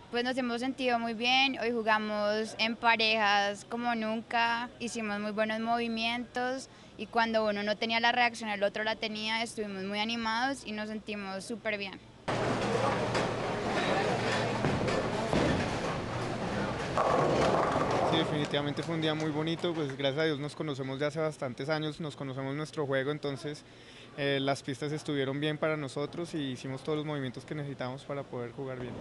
Pues nos hemos sentido muy bien, hoy jugamos en parejas como nunca, hicimos muy buenos movimientos y cuando uno no tenía la reacción, el otro la tenía, estuvimos muy animados y nos sentimos súper bien. Sí, definitivamente fue un día muy bonito, pues gracias a Dios nos conocemos de hace bastantes años, nos conocemos nuestro juego, entonces las pistas estuvieron bien para nosotros y hicimos todos los movimientos que necesitamos para poder jugar bien.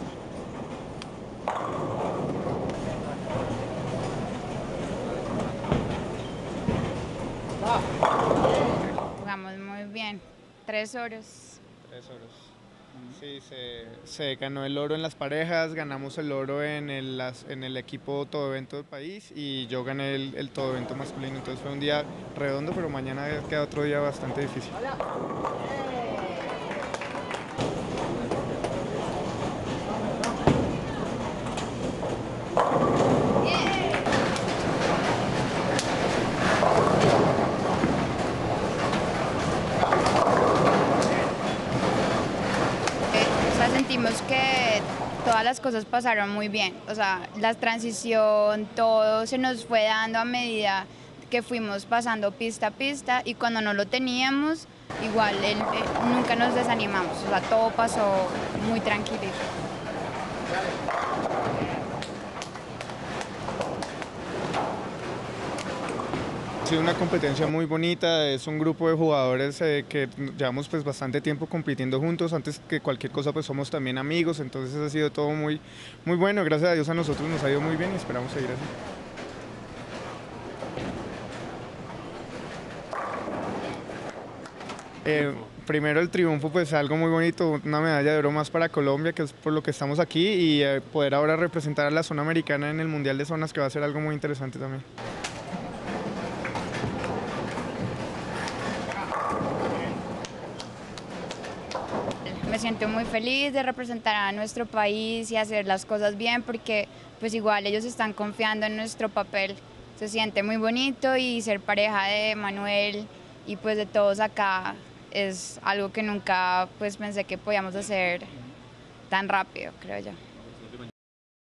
Jugamos muy bien, 3 oros. 3 oros. Sí, se ganó el oro en las parejas, ganamos el oro en el equipo todo evento del país y yo gané el todo evento masculino, entonces fue un día redondo, pero mañana queda otro día bastante difícil. O sea, sentimos que todas las cosas pasaron muy bien, o sea, la transición, todo se nos fue dando a medida que fuimos pasando pista a pista y cuando no lo teníamos, igual nunca nos desanimamos, o sea, todo pasó muy tranquilito. Ha sido una competencia muy bonita, es un grupo de jugadores que llevamos pues bastante tiempo compitiendo juntos, antes que cualquier cosa pues somos también amigos, entonces ha sido todo muy bueno, gracias a Dios a nosotros nos ha ido muy bien y esperamos seguir así. Primero el triunfo, pues algo muy bonito, una medalla de oro más para Colombia, que es por lo que estamos aquí, y poder ahora representar a la zona americana en el Mundial de Zonas, que va a ser algo muy interesante también. Me siento muy feliz de representar a nuestro país y hacer las cosas bien porque pues igual ellos están confiando en nuestro papel. Se siente muy bonito y ser pareja de Manuel y pues de todos acá es algo que nunca pues pensé que podíamos hacer tan rápido, creo yo.